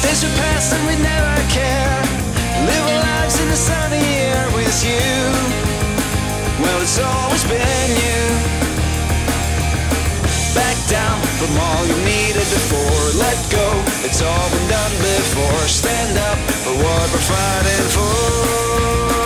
Days we pass and we never care. Live our lives in the sunny air with you. Well, it's always been you. Back down from all you needed before. Let go, it's all been done before. Stand up for what we're fighting for.